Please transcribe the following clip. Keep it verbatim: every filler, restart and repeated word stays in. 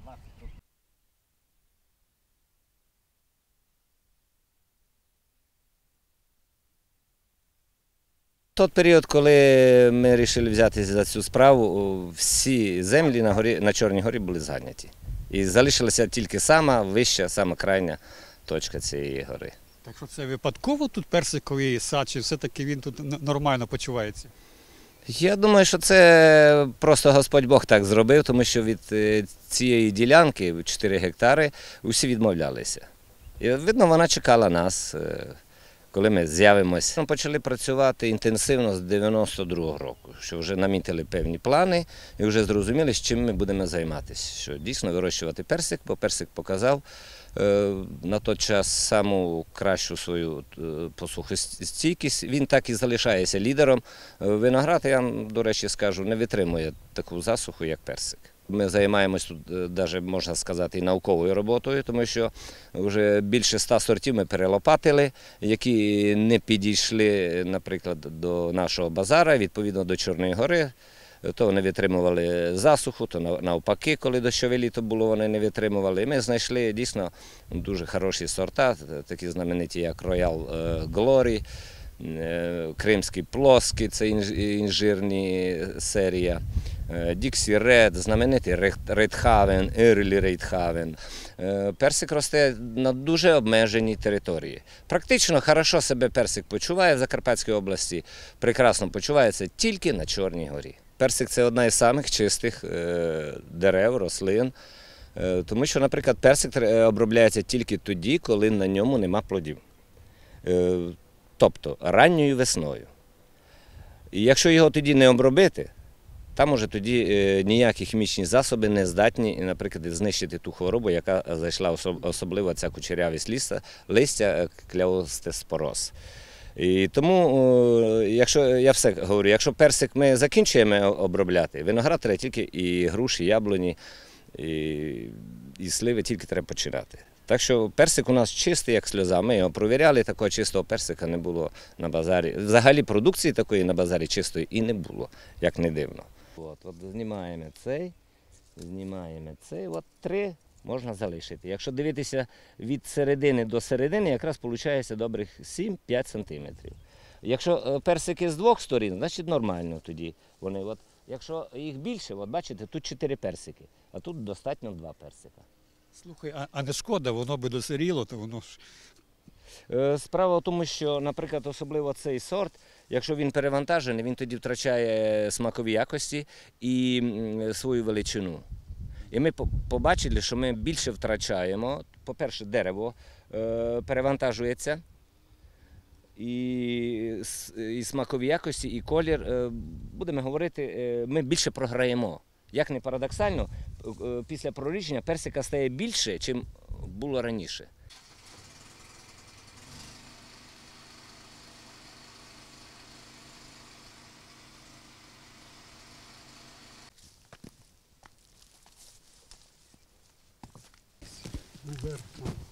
Той період, коли ми вирішили взятися за цю справу, всі землі на горі, на Чорній горі були зайняті. І залишилася тільки сама вища, сама крайня точка цієї гори. Так що це випадково тут персиковий сад, чи все-таки він тут нормально почувається? Я думаю, що це просто Господь Бог так зробив, тому що від цієї ділянки, чотири гектари, усі відмовлялися. І, видно, вона чекала нас, коли ми з'явимося. Ми почали працювати інтенсивно з дев'яносто другого року, що вже намітили певні плани і вже зрозуміли, з чим ми будемо займатися. Що дійсно вирощувати персик, бо персик показав на той час саму кращу свою посухостійкість. Він так і залишається лідером. Виноград, я вам, до речі, скажу, не витримує таку засуху, як персик. Ми займаємось тут, навіть, можна сказати, і науковою роботою, тому що вже більше ста сортів ми перелопатили, які не підійшли, наприклад, до нашого базара, відповідно до Чорної гори. То вони витримували засуху, то навпаки, коли дощове літо було, вони не витримували. І ми знайшли дійсно дуже хороші сорта, такі знамениті, як Роял Глорі, Кримський плоский, це інжирні серія, Діксі Ред, знаменитий Рейдхавен, Ерлі Рейдхавен. Персик росте на дуже обмеженій території. Практично хорошо себе персик почуває в Закарпатській області, прекрасно почувається тільки на Чорній горі. Персик – це одна із самих чистих дерев, рослин, тому що, наприклад, персик обробляється тільки тоді, коли на ньому нема плодів. Тобто ранньою весною. І якщо його тоді не обробити, там уже тоді ніякі хімічні засоби не здатні, наприклад, знищити ту хворобу, яка зайшла, особливо ця кучерявість листя, листя клеостеспороз. І тому, якщо я все говорю, якщо персик ми закінчуємо обробляти, виноград треба тільки і груші, і яблуні, і, і сливи тільки треба починати. Так що персик у нас чистий, як сльоза. Ми його провіряли, такого чистого персика не було на базарі. Взагалі продукції такої на базарі чистої і не було, як не дивно. От, от знімаємо цей, знімаємо цей, от три можна залишити. Якщо дивитися від середини до середини, якраз виходить добрих сім-п'ять сантиметрів. Якщо персики з двох сторін, значить нормально тоді. Вони, от, якщо їх більше, от бачите, тут чотири персики, а тут достатньо два персика. Слухай, а, а не шкода, воно би дозріло, то воно ж… Справа в тому, що, наприклад, особливо цей сорт, якщо він перевантажений, він тоді втрачає смакові якості і свою величину. І ми побачили, що ми більше втрачаємо. По-перше, дерево перевантажується, і, і смакові якості, і колір, будемо говорити, ми більше програємо. Як не парадоксально, після прорідження персика стає більше, ніж було раніше. Вверх.